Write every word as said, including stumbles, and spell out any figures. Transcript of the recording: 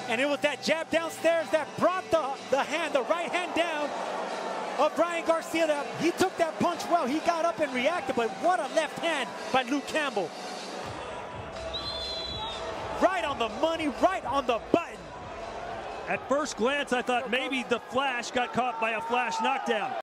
And it was that jab downstairs that brought the, the hand, the right hand down of Ryan Garcia. That he took that punch well. He got up and reacted, but what a left hand by Luke Campbell. Right on the money, right on the button. At first glance, I thought maybe the Flash got caught by a flash knockdown.